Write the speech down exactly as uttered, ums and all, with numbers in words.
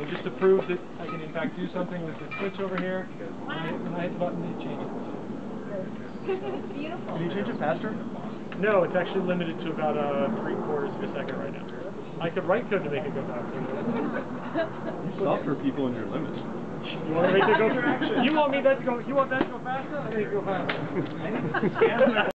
just to prove that I can in fact do something with the switch over here. When I, when I hit the button, it changes. It's beautiful. Can you change it faster? No, it's actually limited to about uh, three quarters of a second right now. I could write code to make it go faster. You suffer people in your limits. You want me to go? You want me that to go? You want that to go faster? I think it go faster.